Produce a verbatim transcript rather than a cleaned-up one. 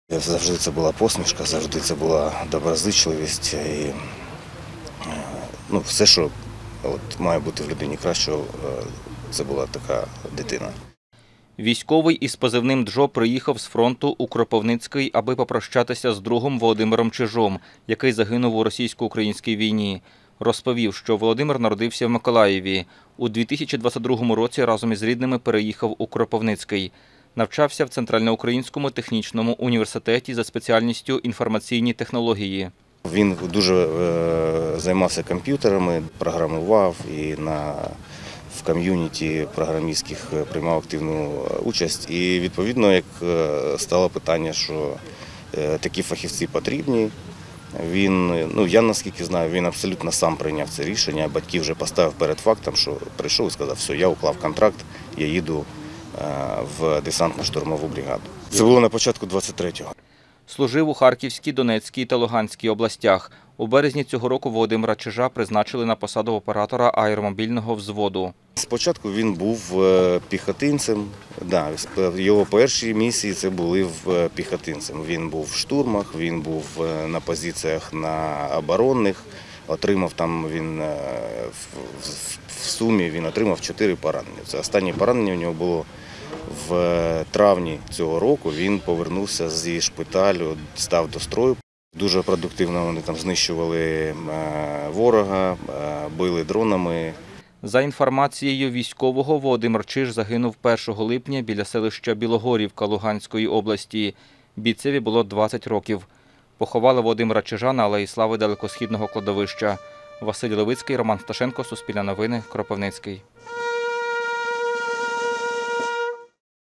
Завжди це була посмішка, завжди це була доброзичливість і ну, все, що от, має бути в людині кращого, це була така дитина. Військовий із позивним Джо приїхав з фронту у Кропивницький, аби попрощатися з другом Володимиром Чижом, який загинув у російсько-українській війні. Розповів, що Володимир народився в Миколаєві. У дві тисячі двадцять другому році разом із рідними переїхав у Кропивницький. Навчався в Центральноукраїнському технічному університеті за спеціальністю інформаційні технології. Він дуже е, займався комп'ютерами, програмував і на, в ком'юніті програмістських приймав активну участь. І відповідно, як стало питання, що е, такі фахівці потрібні, він, ну я наскільки знаю, він абсолютно сам прийняв це рішення. Батьків вже поставив перед фактом, що прийшов і сказав, все, я уклав контракт, я їду в десантно-штурмову бригаду. Це було на початку двадцять третього. Служив у Харківській, Донецькій та Луганській областях. У березні цього року Володимира Чижа призначили на посаду оператора аеромобільного взводу. Спочатку він був піхотинцем. Да, його перші місії це були в піхотинцем. Він був в штурмах, він був на позиціях на оборонних. Отримав там він в сумі він отримав чотири поранення. Це останнє поранення у нього було в травні цього року. Він повернувся зі шпиталю, став до строю. Дуже продуктивно вони там знищували ворога, били дронами. За інформацією військового, Володимир Чиж загинув першого липня біля селища Білогорівка Луганської області. Бійцеві було двадцять років. Поховали Володимира Чижа на Алеї Слави Далекосхідного кладовища. Василь Левицький, Роман Сташенко, Суспільне новини, Кропивницький.